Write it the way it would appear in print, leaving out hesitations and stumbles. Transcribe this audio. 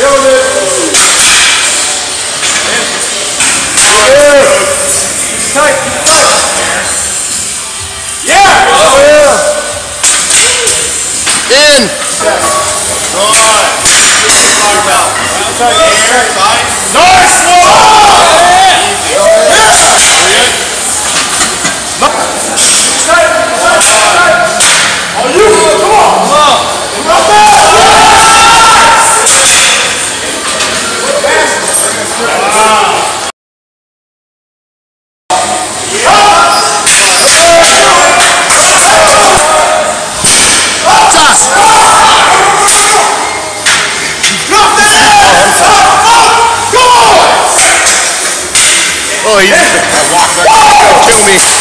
Tight. Yeah! Oh, yeah! In! Nice Oh, you! Come on! Come on! Oh, he's gonna walk back. He's gonna kill me.